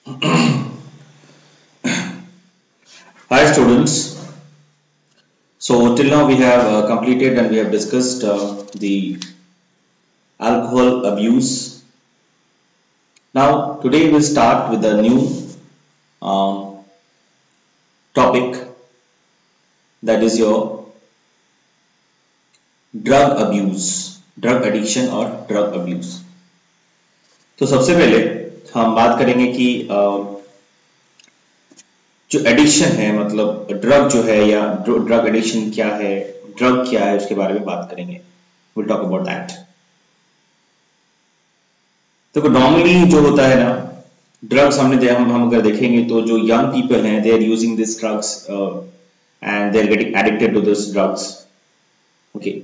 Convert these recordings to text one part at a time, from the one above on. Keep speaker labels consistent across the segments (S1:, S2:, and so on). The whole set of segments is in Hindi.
S1: Hi students. So till now we have completed and we have discussed the alcohol abuse. Now today we'll start with a new um, topic, that is your drug abuse, drug addiction और drug abuse. तो सबसे पहले हम बात करेंगे कि जो एडिक्शन है, मतलब ड्रग जो है या ड्रग एडिक्शन क्या है, ड्रग क्या है, उसके बारे में बात करेंगे. Will talk about that. तो नॉर्मली जो होता है ना, ड्रग्स हम अगर देखेंगे तो जो यंग पीपल हैं, they are using this drugs and they are getting addicted to this drugs. Okay,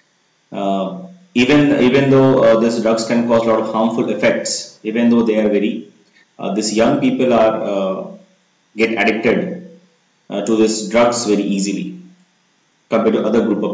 S1: even though these drugs can cause a lot of harmful effects, even though they are very these young people are get addicted to these drugs very easily compared to other group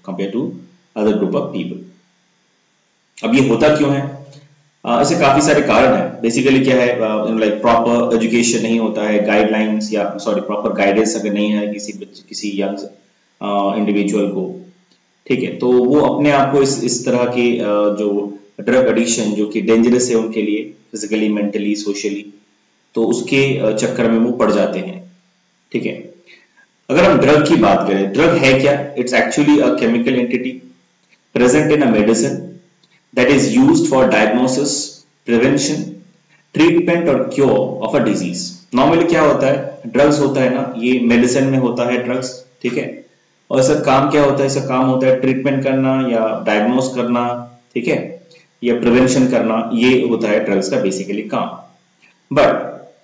S1: of people. अब ये होता क्यों है? ऐसे काफी सारे कारण हैं. बेसिकली क्या है, लाइक प्रॉपर एजुकेशन नहीं होता है, गाइडलाइंस या प्रॉपर गाइडेंस अगर नहीं है किसी यंग इंडिविजुअल को, ठीक है, तो वो अपने आप को इस तरह के जो ड्रग एडिक्शन जो कि डेंजरस है उनके लिए, फिजिकली, मेंटली, सोशली, तो उसके चक्कर में वो पड़ जाते हैं. ठीक है, अगर हम ड्रग की बात करें, ड्रग है क्या? It's actually a chemical entity present in a medicine that is used for diagnosis, prevention, treatment और cure of a disease. Normally क्या होता है, ड्रग्स होता है ना, ये मेडिसिन में होता है ड्रग्स, ठीक है, और इसका काम क्या होता है? इसका काम होता है ट्रीटमेंट करना या डायग्नोस करना, ठीक है, या प्रिवेंशन करना. ये होता है ड्रग्स का बेसिकली काम. बट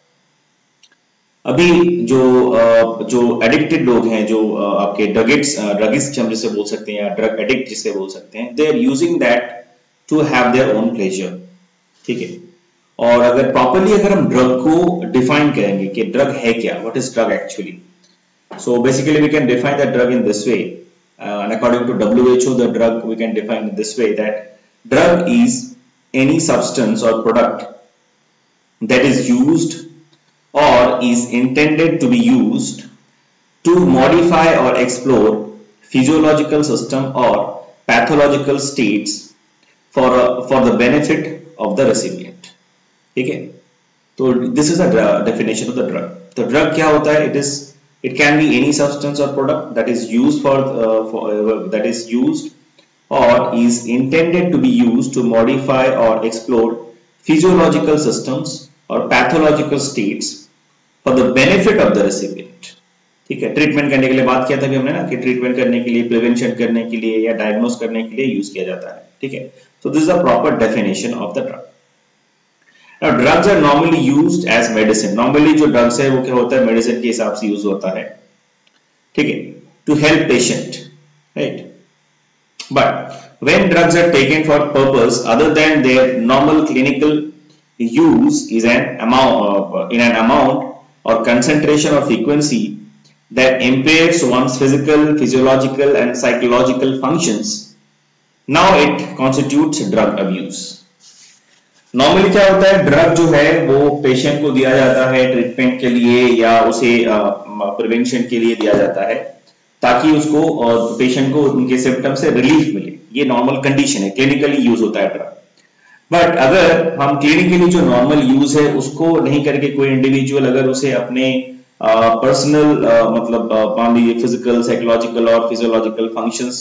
S1: अभी जो एडिक्टेड लोग हैं, जो आपके ड्रगिस्ट हम जिसे बोल सकते हैं या ड्रग एडिक्ट जिसे बोल सकते हैं, they are using that to have their own pleasure. ठीक है, और अगर प्रॉपरली अगर हम ड्रग को डिफाइन करेंगे कि ड्रग है क्या, what is drug actually. So basically we can define the drug in this way, and according to WHO the drug we can define in this way, that drug is any substance or product that is used or is intended to be used to modify or explore physiological system or pathological states for the benefit of the recipient. ठीक है, तो this is the definition of the drug. तो drug क्या होता है? It can be any substance or product that is used that is used or is intended to be used to modify or explore physiological systems or pathological states for the benefit of the recipient. ठीक है, ट्रीटमेंट करने के लिए बात किया था कि हमने ना, कि ट्रीटमेंट करने के लिए, प्रिवेंशन करने के लिए या डायग्नोस करने के लिए यूज किया जाता है. ठीक है, so this is the proper definition of the drug. Now drugs are normally used as medicine. Normally जो drugs है वो क्या होता है, मेडिसिन के हिसाब से यूज होता है. ठीक है, to help patient, right? But when drugs are taken for purpose other than their normal clinical use is in an amount or concentration or frequency that impairs one's physical, physiological and psychological functions, now it constitutes drug abuse. Normally क्या होता है, ड्रग जो है वो पेशेंट को दिया जाता है ट्रीटमेंट के लिए या उसे प्रिवेंशन के लिए दिया जाता है, ताकि उसको पेशेंट को उनके सिम्टम से रिलीफ मिले. ये नॉर्मल कंडीशन है, क्लिनिकली यूज होता है ड्रग. बट अगर हम क्लिनिकली जो नॉर्मल यूज है उसको नहीं करके कोई इंडिविजुअल अगर उसे अपने पर्सनल मतलब मान लीजिए फिजिकल, साइकोलॉजिकल और फिजियोलॉजिकल फंक्शंस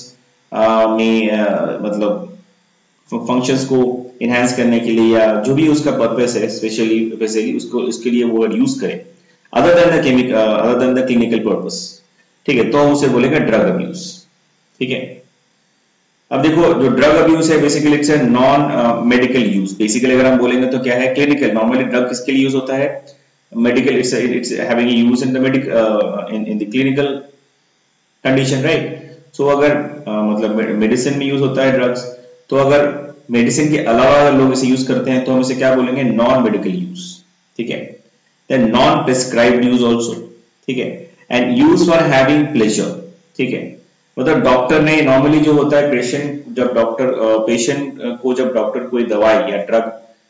S1: में मतलब फंक्शंस को इनहांस करने के लिए या जो भी उसका पर्पस है, स्पेशली उसको इसके लिए वो यूज करें other than the clinical purpose, ठीक है, तो हम उसे बोलेंगे ड्रग अब्यूज. ठीक है, अब देखो जो ड्रग अब्यूज है basically it's a non medical use. Basically अगर हम बोलेंगे तो क्या है, क्लिनिकल. नॉर्मली ड्रग किसके लिए यूज होता है? Medical. It's having use in the clinical condition, right? So अगर मतलब मेडिसिन में यूज होता है ड्रग्स, तो अगर मेडिसिन के अलावा अगर लोग इसे यूज करते हैं तो हम इसे क्या बोलेंगे? Non medical use. ठीक है, then non prescribed use also. ठीक है, and use for having pleasure. ठीक है, मतलब डॉक्टर ने नॉर्मली जो होता है पेशेंट को जब डॉक्टर कोई दवाई या ड्रग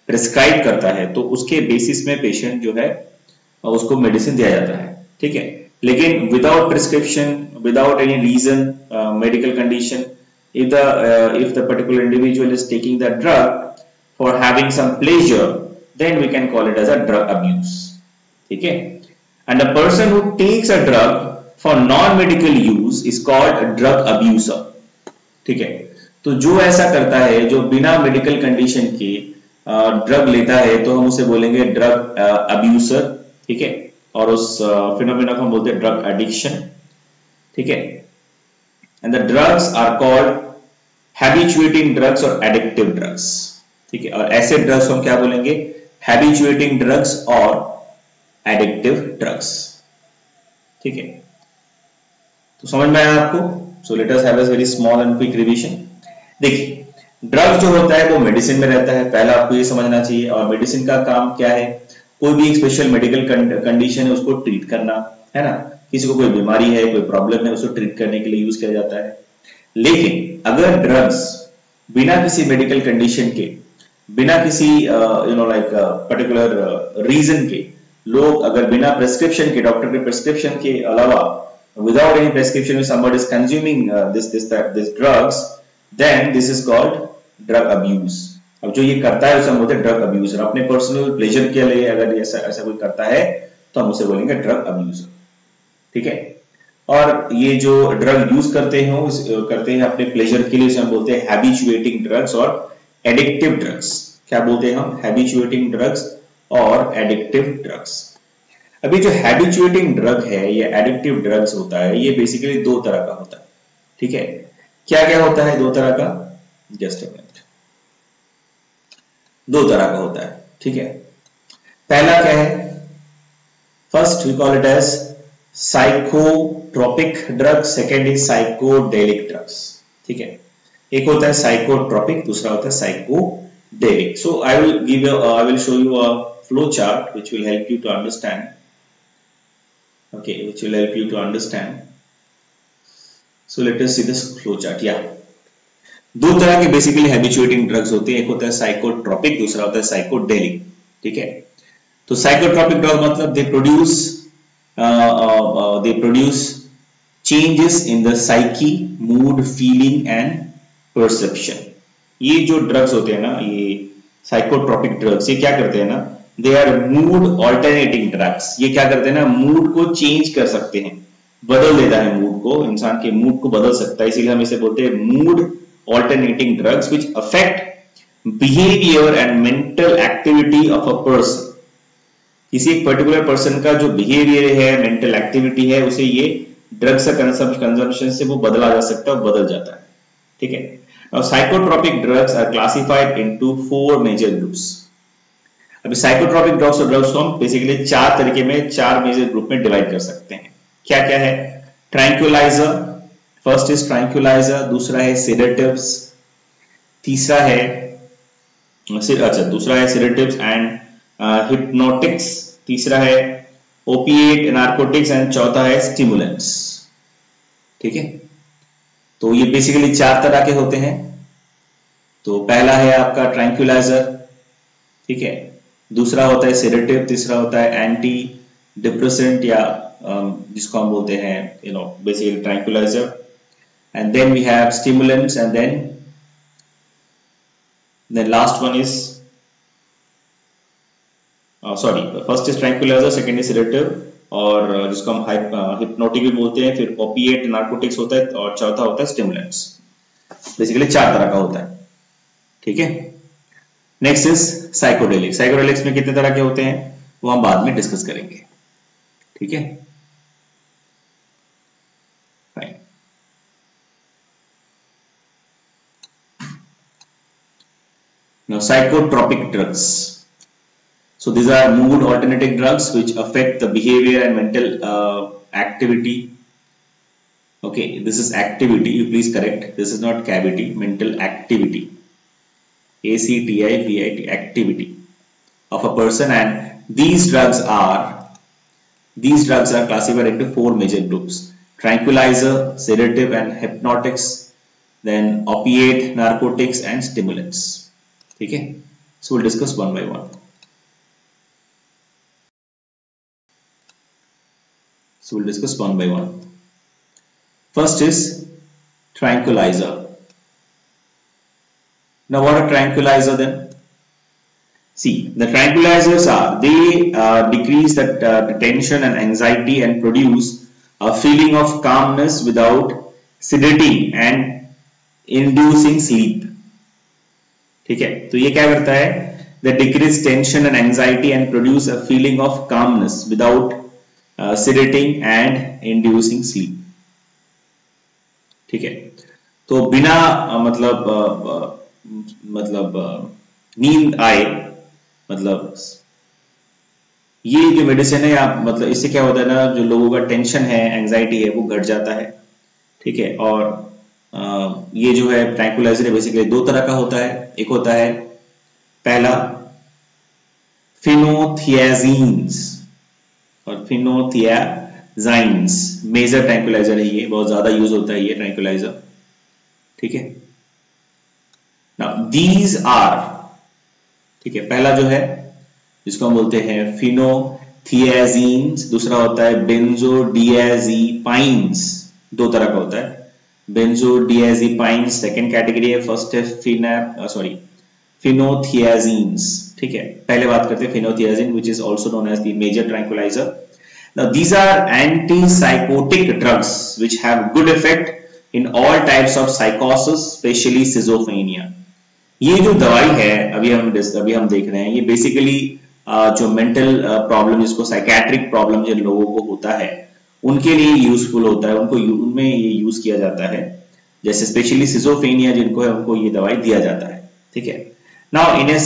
S1: प्रिस्क्राइब करता है तो उसके बेसिस में पेशेंट जो है उसको मेडिसिन दिया जाता है, ठीक है। लेकिन without prescription, without any reason, medical condition, if the particular individual is taking the drug for having some pleasure, then we can call it as a drug abuse, ठीक है। And a person who takes a drug for non-medical use is called a drug abuser, ठीक है। तो जो ऐसा करता है, जो बिना मेडिकल कंडीशन के ड्रग लेता है, तो हम उसे बोलेंगे ड्रग अब्यूसर, ठीक है। और उस फिनोमेना को हम बोलते हैं ड्रग एडिक्शन, ठीक है। And the drugs are called habituating drugs और एडिक्टिव ड्रग्स, ठीक है। और ऐसे ड्रग्स को हम क्या बोलेंगे? हैबिचुएटिंग ड्रग्स और एडिक्टिव ड्रग्स, ठीक है। तो समझ में आया आपको? So let us have a very small and quick revision. देखिए, ड्रग जो होता है वो मेडिसिन में रहता है, पहला आपको ये समझना चाहिए। और मेडिसिन का काम क्या है? कोई भी एक स्पेशल मेडिकल कंडीशन है उसको ट्रीट करना, है ना। किसी को कोई बीमारी है, कोई प्रॉब्लम है, उसको ट्रीट करने के लिए यूज किया जाता है। लेकिन अगर ड्रग्स बिना किसी मेडिकल कंडीशन के, बिना किसी पर्टिकुलर रीजन के, लोग अगर बिना प्रेस्क्रिप्शन के, डॉक्टर के प्रेस्क्रिप्शन के अलावा, without any prescription, if somebody is consuming this drugs, then this is called drug abuse. अब जो ये करता है उसे हम बोलते हैं ड्रग अब्यूजर। अपने पर्सनल प्लेजर के लिए अगर ऐसा कोई करता है तो हम उसे बोलेंगे ड्रग अब्यूजर, ठीक है। और ये जो ड्रग यूज करते हैं अपने प्लेजर के लिए, उसे हम बोलते हैं हैबिचुएटिंग ड्रग्स और एडिक्टिव ड्रग्स। क्या बोलते हैं हम? हैबिचुएटिंग ड्रग्स और एडिक्टिव ड्रग्स। अभी जो हैबिचुएटिंग ड्रग है या एडिक्टिव ड्रग्स होता है, ये बेसिकली दो तरह का होता है, ठीक है। क्या क्या होता है दो तरह का? Just a minute. दो तरह का होता है, ठीक है। पहला क्या है? First we call it as psychotropic drug, second is psychedelic drugs, ठीक है। एक होता है साइकोट्रोपिक, दूसरा होता है psychedelic. So I will show you a flow chart which will help you to understand, okay, which will help you to understand. So let us see this flow chart. Yeah, दो तरह के बेसिकली हैबिचुएटिंग ड्रग्स होते हैं, एक होता है साइकोट्रोपिक, दूसरा होता है साइकोडेलिक, ठीक है। तो साइकोट्रोपिक ड्रग मतलब they produce changes in the psyche, mood, feeling and perception. ये जो ड्रग्स होते हैं ना, ये साइकोट्रोपिक ड्रग्स, ये क्या करते हैं ना, they are mood alternating drugs. ये क्या करते हैं ना, मूड को चेंज कर सकते हैं, बदल देता है मूड को, इंसान के मूड को बदल सकता है, इसीलिए हम इसे बोलते हैं mood alternating drugs which affect behaviour and mental activity of a person. किसी एक पर्टिकुलर पर्सन का जो बिहेवियर है, मेंटल एक्टिविटी है, उसे ये ड्रग्स का कंजम्पशन से वो बदला जा सकता है, बदल जाता है, ठीक है। Now psychotropic drugs are classified into 4 major groups. अभी साइकोट्रोपिक ड्रग्स और ड्रग्स को हम बेसिकली चार तरीके में, 4 मेजर ग्रुप में डिवाइड कर सकते हैं। क्या क्या है? ट्रैंक्विलाइजर, फर्स्ट इज ट्रैंक्विलाइजर, दूसरा है सेडेटिव्स, तीसरा है दूसरा है सेडेटिव्स एंड हिप्नोटिक्स, तीसरा है ओपिएट नार्कोटिक्स एंड चौथा है स्टिमुलेंट्स, ठीक है। तो ये बेसिकली 4 तरह के होते हैं। तो पहला है आपका ट्रैंक्विलाइजर, ठीक है, दूसरा होता है सेडेटिव, तीसरा होता है एंटी डिप्रेसेंट या जिसको हम बोलते हैं basically tranquilliser, and then we have stimulants and then last one is first is tranquilliser, second is sedative और जिसको हम हिप्नोटिक भी बोलते हैं, फिर ओपिएट नार्कोटिक्स होता है और चौथा होता है स्टिमुलेंट्स। बेसिकली 4 तरह का होता है, ठीक है। Next is psychedelic. साइकोडेलिक्स में कितने तरह के होते हैं वो हम बाद में डिस्कस करेंगे, ठीक है। Fine. Now psychotropic drugs. So these are mood alternating drugs which affect the behavior and mental activity. Okay, this is activity. You please correct. This is not cavity. Mental activity. ACTIVIT. Activity of a person, and these drugs are classified into 4 major groups: tranquilizer, sedative, and hypnotics. Then opiate, narcotics, and stimulants. ठीक है. So we'll discuss one by one. First is tranquilizer. Now what are tranquilizer then? See, the tranquilizers they decrease the tension and anxiety and produce a feeling of calmness without sedating and inducing sleep. ठीक है, तो ये क्या करता है? That decrease tension and anxiety and produce a feeling of calmness without sedating and inducing sleep. ठीक है, तो बिना मतलब नींद आए, मतलब ये जो मेडिसिन है आप मतलब इससे क्या होता है ना, जो लोगों का टेंशन है, एंजाइटी है, वो घट जाता है. ठीक है, और ये जो है ट्रैंक्विलाइजर बेसिकली दो तरह का होता है. एक होता है पहला फिनोथियाजीन्स और फिनोथियाजाइन्स. मेजर ट्रैंक्विलाइजर है ये, बहुत ज्यादा यूज होता है ये ट्रैंक्विलाइजर. ठीक है, नाउ दीज आर, ठीक है, पहला जो है जिसको हम बोलते हैं फिनोथियाजीन्स, दूसरा होता है बेंजोडियाजेपाइन्स. दो तरह का होता है. बेंजोडियाजेपाइन्स सेकंड कैटेगरी है, फर्स्ट है फिनोथियाजीन्स. ठीक है, पहले बात करते हैं phenothiazine which is also known as the major tranquilliser. Now these are antipsychotic drugs which have good effect in all types of साइकोसिस, स्पेशली सिजोफ्रेनिया. ये जो दवाई है अभी हम देख रहे हैं, ये बेसिकली जो मेंटल प्रॉब्लम, जिसको साइकेट्रिक प्रॉब्लम जिन लोगों को होता है उनके लिए यूजफुल होता है, उनमें ये यूज किया जाता है. जैसे स्पेशली सिजोफ्रेनिया जिनको है उनको ये दवाई दिया जाता है. ठीक है, now in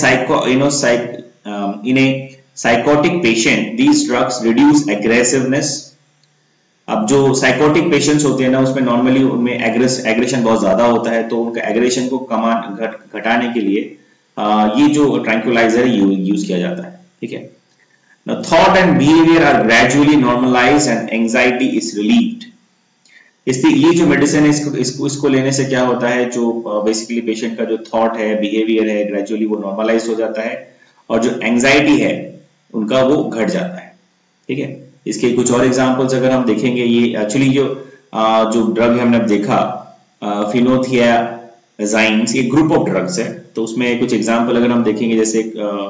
S1: a psychotic patient these drugs reduce aggressiveness. अब जो साइकोटिक पेशेंट्स होते हैं ना, उसमें नॉर्मली उनमें एग्रेशन बहुत ज्यादा होता है, तो उनका एग्रेशन को घटाने के लिए ये जो ट्रैंक्विलाइजर यूज किया जाता है. ठीक है, now thought and behavior are gradually normalized and anxiety is relieved. इसलिए ये जो मेडिसिन है इसको लेने से क्या होता है, जो बेसिकली पेशेंट का जो थॉट है, बिहेवियर है, ग्रेजुअली वो नॉर्मलाइज हो जाता है और जो एंजाइटी है उनका वो घट जाता है. ठीक है, इसके कुछ और एग्जांपल्स अगर हम देखेंगे, ये एक्चुअली जो ड्रग हमने देखा फिनोथियाजाइन्स, ये ग्रुप ऑफ ड्रग्स है. तो उसमें कुछ एग्जांपल अगर हम देखेंगे, जैसे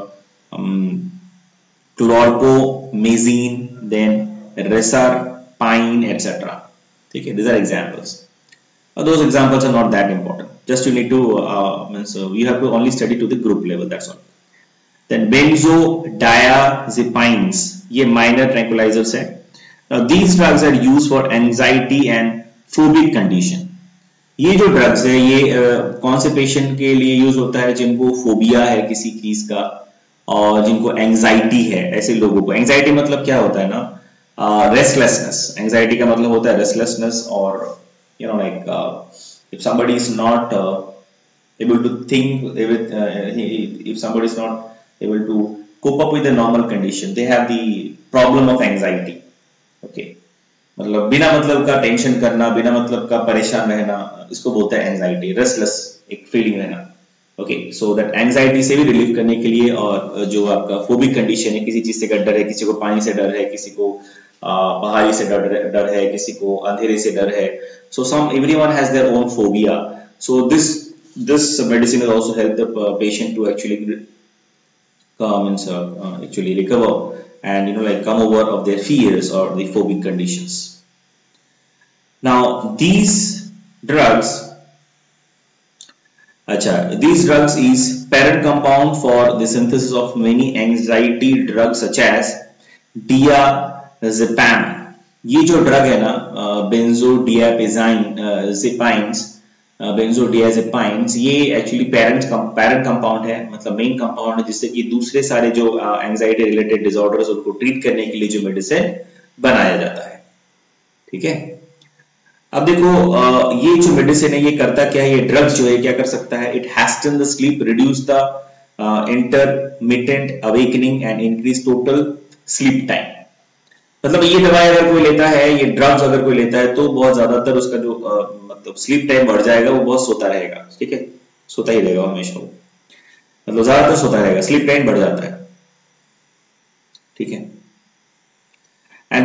S1: क्लोरकोमेजीन, देन रेसरपाइन एटसेट्रा. ठीक है, these are examples. Those examples are not that important. Just you need to you have to only study to the group level. That's all. Then benzodiazepines, ये minor tranquilizers है. Now these drugs are used for anxiety and phobic condition. ये जो ड्रग्स है ये कौन से पेशेंट के लिए यूज होता है, जिनको फोबिया है किसी चीज का और जिनको एंजाइटी है. ऐसे लोगों को एंजाइटी मतलब क्या होता है ना, रेस्टलेसनेस. एंजाइटी का मतलब होता है रेस्टलेसनेस, और you know like if somebody is not able to think, if somebody is not able to cope up with the normal condition, they have the problem of anxiety. Okay, मतलब बिना मतलब का टेंशन करना, बिना मतलब का परेशान रहना, इसको बोलते हैं एंजाइटी. रेस्टलेस एक फीलिंग रहना. ओके, सो दैट एंजाइटी से भी रिलीफ करने के लिए, और जो आपका फोबिक कंडीशन है, किसी चीज से डर है, किसी को पानी से डर है, किसी को पहाड़ी से डर है, किसी को अंधेरे से डर है. So everyone has their own phobia. So this medicine will also help the patient to actually actually recover and like come over of their fears or the phobic conditions. Now these drugs is parent compound for the synthesis of many anxiety drugs such as diazepam. ये जो ड्रग है ना, बेंजोडियाजेपाइन्स, ये एक्चुअली पेरेंट कंपाउंड है, मतलब मेन कंपाउंड है, जिससे कि दूसरे सारे जो एंजाइटी रिलेटेड डिसऑर्डर्स उनको ट्रीट करने के लिए जो मेडिसिन बनाया जाता है. ठीक है, अब देखो ये जो मेडिसिन है ये करता क्या है, ये ड्रग्स जो है क्या कर सकता है, it hasten the sleep, reduce the intermittent awakening and increase total sleep time. मतलब ये दवाई अगर कोई लेता है, ये ड्रग्स अगर कोई लेता है, तो बहुत ज्यादातर उसका जो मतलब स्लीप टाइम बढ़ जाएगा, वो बहुत सोता रहेगा. ठीक है, सोता ही रहेगा हमेशा. मतलब ज्यादातर सोता रहेगा, स्लीप टाइम बढ़ जाता है, ठीक है। And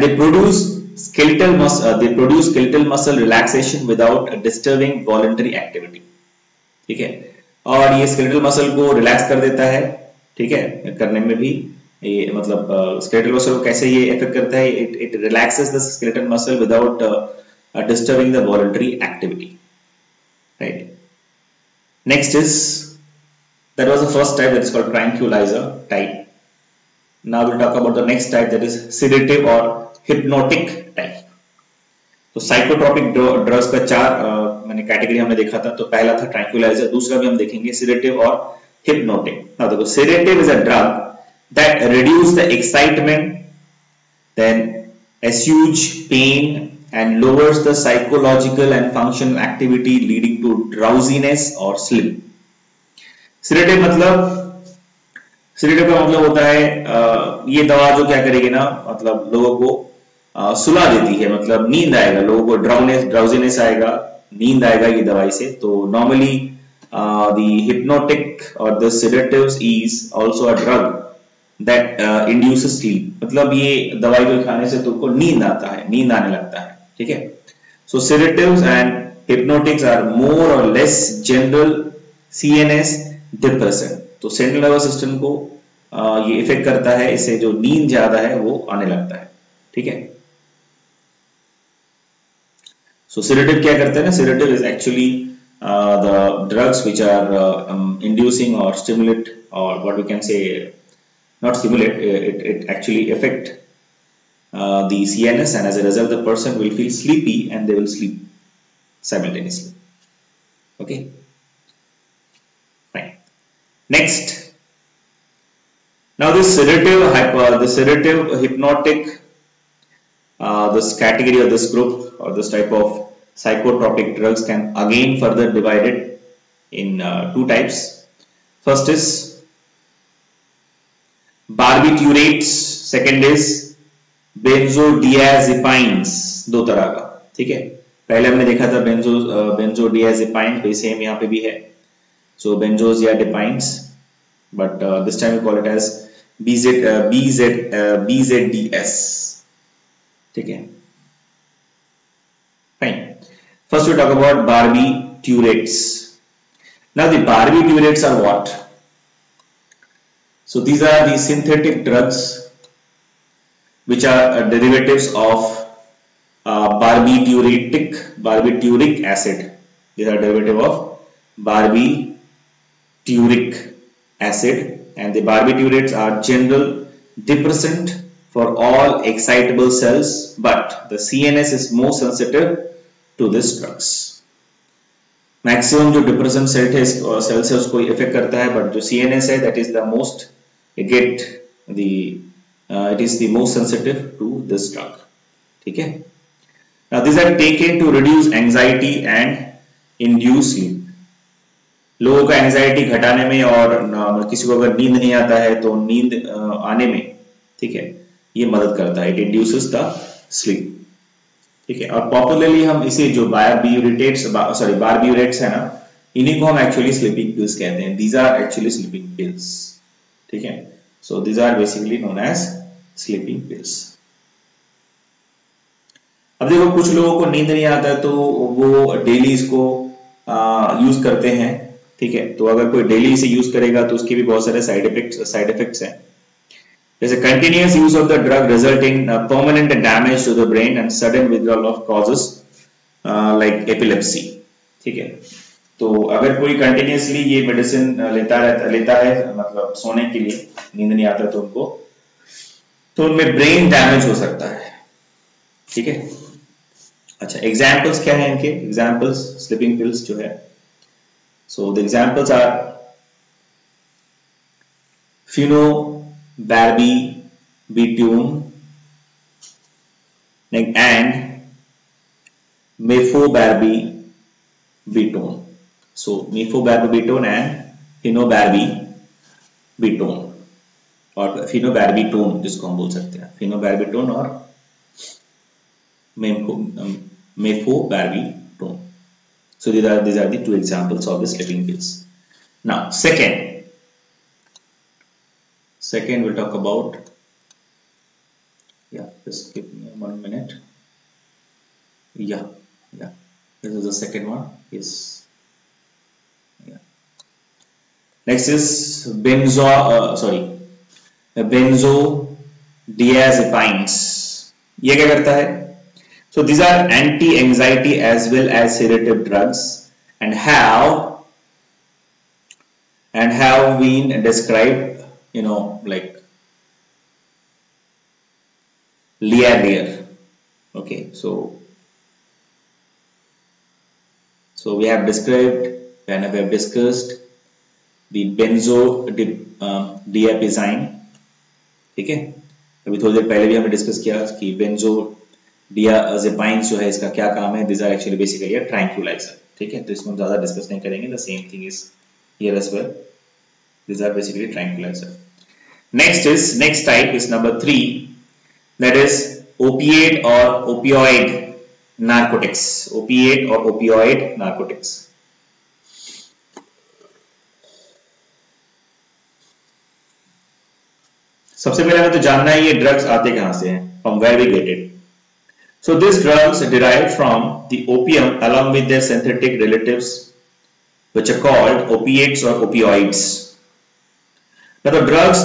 S1: they produce skeletal muscle relaxation without disturbing voluntary activity, ठीक है। और ये स्केलेटल मसल को रिलैक्स कर देता है, ठीक है, करने में भी ये मतलब स्केलेटल मसल को कैसे ये इफेक्ट करता है, it relaxes the skeletal muscle without disturbing the voluntary activity, right. Next is, that was the first type, that is called tranquilizer type. Now we'll talk about the next type, that is sedative or hypnotic type. तो साइकोट्रोपिक ड्रग्स का चार मैंने कैटेगरी हमने देखा था। तो पहला था ट्रैंक्विलाइजर, दूसरा भी हम देखेंगे सेडेटिव और हिप्नोटिक। नाउ देखो, sedative is a drug that reduce the excitement, then assuage pain and lowers the psychological and functional activity leading to drowsiness or sleep. Sedative का मतलब होता है ये दवा जो क्या करेगी ना, मतलब लोगों को सुला देती है, मतलब नींद आएगा, लोगों को ड्राउजीनेस आएगा, नींद आएगा ये दवाई से। तो नॉर्मली द हिप्नोटिक और the sedatives is also a drug that induces sleep, मतलब ये दवाई को खाने से तुमको नींद आता है, नींद आने लगता है, ठीक है। So sedatives and hypnotics are more or less general CNS depression. तो सेंट्रल नर्वस सिस्टम को ये इफेक्ट करता है, इससे जो नींद ज्यादा है वो आने लगता है, ठीक है। सो सेडेटिव क्या करते हैं ना, sedative is actually the drugs which are inducing और स्टिमुलेट, और what we can say not stimulate, it actually affect the CNS, and as a result the person will feel sleepy and they will sleep simultaneously, okay, fine. Next, now this sedative hypnotic, this category or this group or this type of psychotropic drugs can again further divided in two types. First is barbiturates, second is benzodiazepines, दो तरह का, ठीक है। पहले हमने देखा था benzodiazepine, तो सेम यहाँ पे भी है, so benzodiazepines, but this time we call it as BZDS, ठीक है, fine. First we talk about barbiturates. Now the barbiturates are what? So these are the synthetic drugs which are derivatives of barbituric acid. These are derivative of barbituric acid, and the barbiturates are general depressant for all excitable cells, but the CNS is more sensitive to these drugs. Maximum जो डिप्रेशन सेल है उसको इफेक्ट करता है, बट जो CNS है that is the most, it is the most sensitive to this drug, ठीक है। Now these are taken to reduce anxiety and induce sleep. लोगों का एंजाइटी घटाने में, और किसी को अगर नींद नहीं आता है तो नींद आने में, ठीक है, ये मदद करता है, it induces the sleep, ठीक है। और पॉपुलरली हम इसे जो बारब्यूरेट्स है ना, इन्हीं को हम एक्चुअली स्लीपिंग पिल्स कहते हैं। These are actually sleeping pills, ठीक है। So these are basically known as sleeping pills. अब देखो, कुछ लोगों को नींद नहीं आता है तो वो डेली इसको यूज करते हैं, ठीक है। तो अगर कोई डेली इसे यूज करेगा तो उसके भी बहुत सारे साइड इफेक्ट्स हैं। जैसे continuous use of the drug result in permanent damage to the brain and sudden withdrawal of causes like epilepsy, ठीक है। तो अगर कोई कंटिन्यूसली ये मेडिसिन लेता है मतलब सोने के लिए, नींद नहीं आता तो उनमें ब्रेन डैमेज हो सकता है, ठीक है। अच्छा, एग्जांपल्स क्या है इनके? एग्जांपल्स स्लीपिंग पिल्स जो है, so the examples are phenobarbital and methylbarbital. So methylbarbital and phenobarbital, और phenobarbital जिसको हम बोल सकते हैं, phenobarbital और methylbarbital. So these are the two examples of the sleeping pills. Now second, Second, we'll talk about, yeah, just give me 1 minute. Yeah, this is the second one. Yes, yeah. Next is benzodiazepines. ये क्या करता है? So these are anti-anxiety as well as sedative drugs and have been described, like Liavier. Okay, so we have described and we have discussed the benzodiazepine. ठीक है, अभी थोड़ी देर पहले भी हमने डिस्कस किया कि बेंजोडियाजेपाइन जो है इसका क्या काम है. This are actually basically a tranquilizer. ठीक है, तो इसमें हम ज्यादा डिस्कस नहीं करेंगे. The same thing is here as well. This are basically tranquilizer. Next type is number 3, that is opiate or opioid narcotics. Opiate or opioid narcotics. सबसे पहले हमें तो जानना है ये ड्रग्स आते कहां से हैं, from where we get it. So these drugs are derived from the opium along with their synthetic relatives, which are called opiates or opioids. Now the drugs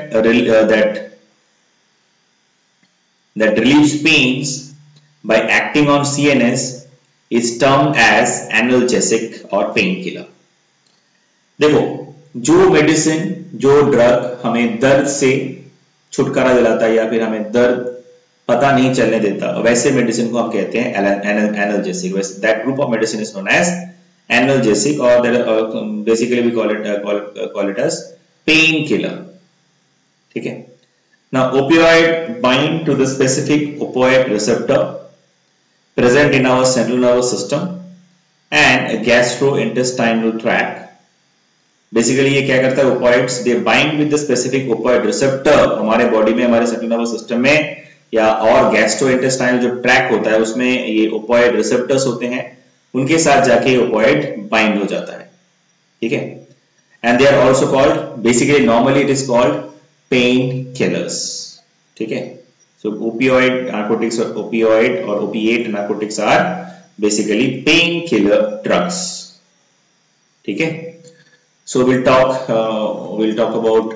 S1: that relieves pains by acting on CNS is termed as analgesic or painkiller. देखो, जो मेडिसिन, जो ड्रग हमें दर्द से छुटकारा दिलाता है या फिर हमें दर्द पता नहीं चलने देता, वैसे मेडिसिन को हम कहते हैं analgesic. That group of medicine is known as analgesic और basically we call it as pain killer. ठीक है. Now, opioid bind to the specific opioid receptor present in our central nervous system and gastrointestinal tract. Basically, ये क्या करता है? Opioids they bind with the specific opioid receptor हमारे बॉडी में, हमारे central nervous system में या और gastrointestinal जो tract होता है उसमें ये opioid receptors होते हैं, उनके साथ जाके opioid bind हो जाता है. ठीक है. And they are also called, basically normally it is called pain killers. ठीक है. So opioid narcotics or opiate narcotics are basically pain killer drugs. ठीक है. So we'll talk about,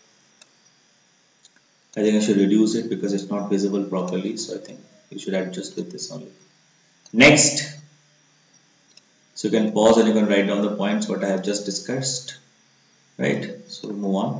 S1: I think I should reduce it because it's not visible properly, so I think you should adjust with this only. Next, so you can pause and you can write down the points what I have just discussed, right? So move on.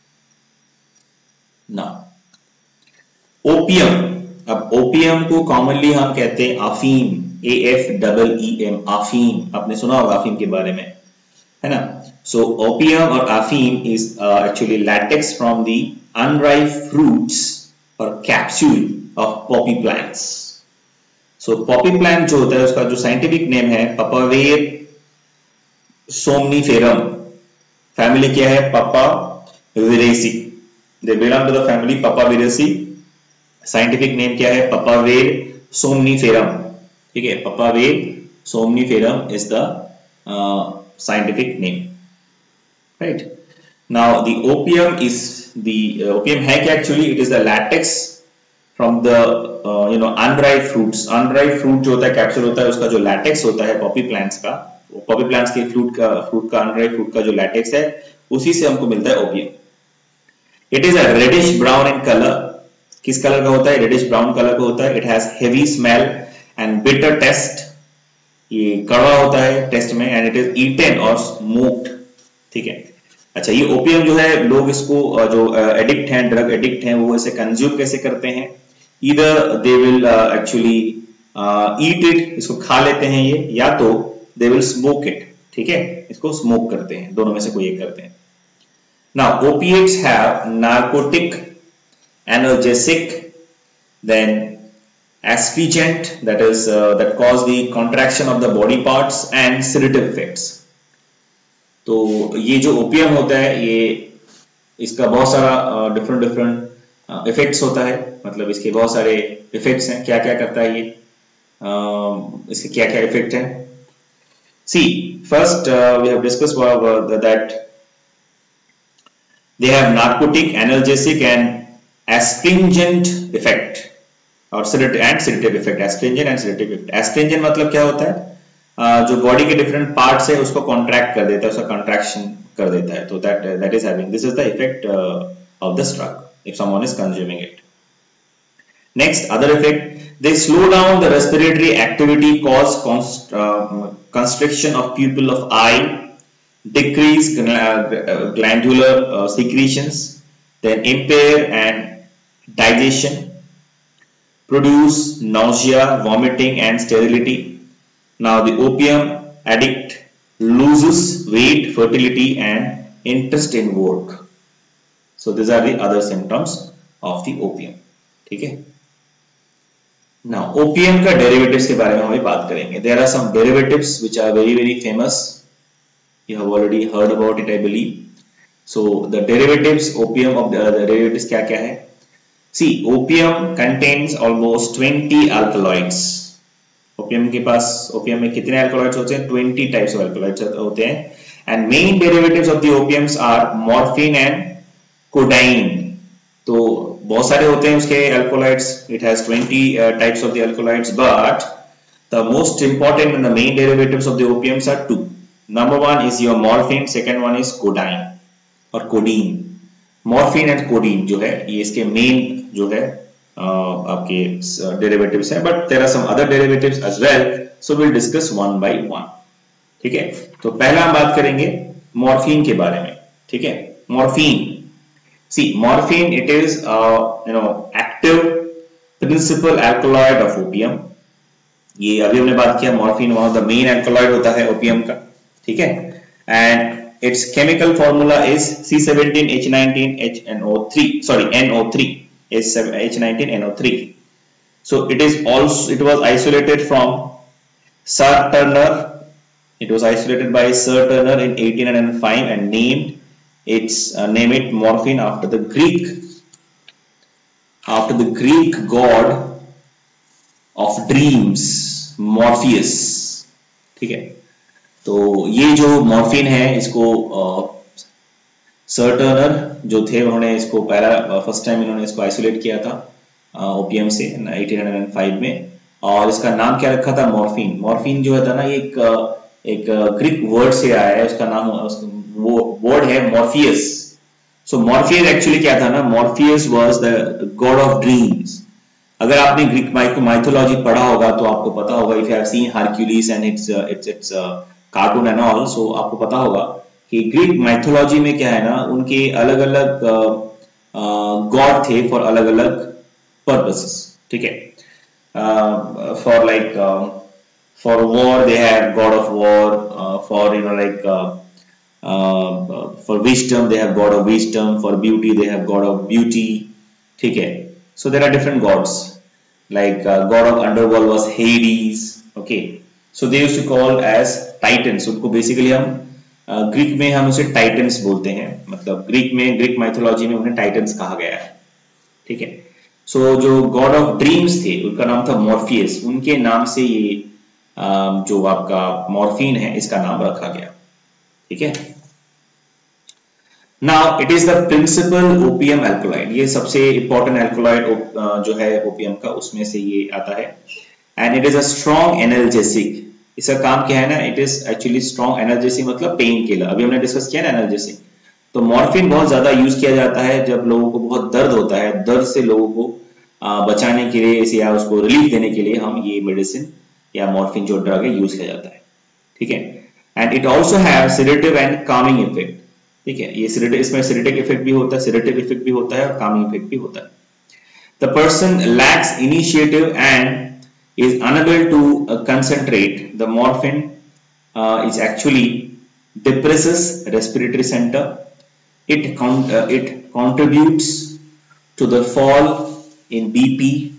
S1: Now, opium. अब ओपियम को कॉमनली हम कहते हैं अफीम, AFEEM, अफीम. आपने सुना होगा अफीम के बारे में, है ना? सो ओपियम और अफीम is actually latex from the unripe fruits और capsule of poppy plants. So poppy plant जो होता है उसका जो साइंटिफिक नेम है पापावेर सोमनीफेरम. फैमिली क्या है? पापावेरेसी. They belong to the family Papaveracea. Scientific name क्या है? Papaver somniferum. ठीक है. Papaver somniferum is the scientific name. Right. Now the opium is opium है क्या actually? It is the latex from the unripe fruits. Unripe fruit जो होता है कैप्सूल होता है उसका जो latex होता है पॉपी प्लांट्स का, पॉपी प्लांट्स के फ्रूट का unripe fruit का जो latex है उसी से हमको मिलता है opium. It is a reddish brown in color. किस कलर का होता है? रेडिश ब्राउन कलर का होता है. It has heavy smell and bitter taste. ये कड़वा होता है टेस्ट में and it is eaten or smoked. ठीक है. अच्छा, ये ओपियम जो है लोग इसको जो एडिक्ट हैं, ड्रग एडिक्ट हैं, वो इसे कंज्यूम कैसे करते हैं? Either they will actually eat it, इसको खा लेते हैं ये, या तो they will smoke it. ठीक है, इसको स्मोक करते हैं. दोनों में से कोई एक करते हैं. Now, opiates have narcotic, analgesic, then astringent, that cause the contraction of the body parts and sedative effects. तो ये जो ओपियम होता है ये इसका बहुत सारा डिफरेंट इफेक्ट्स होता है. मतलब इसके बहुत सारे इफेक्ट्स हैं. क्या क्या करता है ये, इसके क्या क्या इफेक्ट हैं? See, first we have discussed that They have narcotic, analgesic and astringent effect और sedative effect. Astringent and sedative effect. Astringent मतलब क्या होता है, जो बॉडी के डिफरेंट पार्ट्स है उसको कॉन्ट्रैक्ट कर देता है, उसका कंट्रैक्शन कर देता है. तो that is having, this is the effect of this drug if someone is consuming it. Next, other effect, they slow down the respiratory activity, cause constriction of pupil of eye, decrease glandular secretions, then impair and digestion, produce nausea, vomiting and sterility. Now the opium addict loses weight, fertility and interest in work. So these are the other symptoms of the opium. ठीक है. Now opium का derivatives के बारे में हम बात करेंगे. There are some derivatives which are very famous. You have already heard about it, I believe. So the derivatives, opium of the derivatives क्या क्या है? See, opium contains almost 20 alkaloids. Opium के पास, ओपियम में कितने अल्कोलॉइड्स होते हैं? 20 टाइप्स ऑफ अल्कोलॉइड्स होते हैं. And main derivatives of the opiums are morphine and codeine. तो बहुत सारे होते हैं उसके alkaloids. It has 20 types of the alkaloids, but the most important and the main derivatives of the opiums are two. Number one is your morphine, second one is codeine और कोडीन. मॉर्फिन एंड कोडीन जो है ये इसके मेन जो है आपके डेरिवेटिव्स हैं, but there are some other derivatives as well, so will discuss one by one. ठीक है. तो पहला हम बात करेंगे मॉर्फिन के बारे में. ठीक है. Morphine, see morphine it is active principle alkaloid of opium. ये अभी हमने बात किया, morphine one of the main alkaloid होता है ओपियम का. ठीक है. And its chemical formula is C17H19NO3, sorry NO3 is H19NO3. So it was isolated from Sir Turner. It was isolated by Sir Turner in 1805 and name it morphine after the Greek god of dreams, Morpheus. ठीक है. तो ये जो मॉर्फिन है इसको सर टर्नर जो थे उन्होंने इसको फर्स्ट टाइम इन्होंने इसको आइसोलेट किया था ओपियम से 1805 में, और इसका नाम क्या रखा था? मॉर्फिन. मॉर्फिन जो है ना ये एक ग्रीक वर्ड से आया है. उसका नाम, वो वर्ड है मॉर्फियस. सो मॉर्फियस एक्चुअली क्या था ना? Morpheus was the god of dreams. अगर आपने ग्रीक माइथोलॉजी पढ़ा होगा तो आपको पता होगा, if you have seen Hercules and its cartoon and all, so आपको पता होगा कि ग्रीक माइथोलॉजी में क्या है ना, उनके अलग अलग गॉड थे फॉर अलग अलग पर्पसेस. ठीक है. For war they have god of war, for for wisdom they have god of wisdom, for beauty they have god of beauty. ठीक है. So there are different gods, like god of underworld was Hades. Okay. So they used to call as Titans. उनको बेसिकली हम ग्रीक में हम उसे टाइटन्स बोलते हैं, मतलब ग्रीक माइथोलॉजी में उन्हें टाइटन्स कहा गया है. ठीक है. सो जो गॉड ऑफ ड्रीम्स थे उनका नाम था मॉर्फियस. उनके नाम से ये जो आपका मॉर्फिन है इसका नाम रखा गया. ठीक है. Now it is the principal opium alkaloid. ये सबसे इंपॉर्टेंट अल्कलॉइड जो है ओपियम का, उसमें से ये आता है. And it is a strong analgesic. इसका काम क्या है ना? It is actually strong analgesic मतलब पेन किलर. अभी हमने डिस्कस किया ना एनाल्जेसिक. तो मॉर्फिन बहुत ज्यादा यूज किया जाता है जब लोगों को बहुत दर्द होता है. दर्द से लोगों को बचाने के लिए या उसको रिलीफ देने के लिए हम ये मेडिसिन या मॉर्फिन जो ड्रग है यूज किया जाता है. ठीक है. And it also have sedative and calming effect. ठीक है. ये सेडेटिव, इसमें सेडेटिव इफेक्ट भी होता है, सेडेटिव इफेक्ट भी होता है और कामिंग इफेक्ट भी होता है. The person lacks initiative and is unable to concentrate. The morphine is actually depresses respiratory center. It contributes to the fall in BP,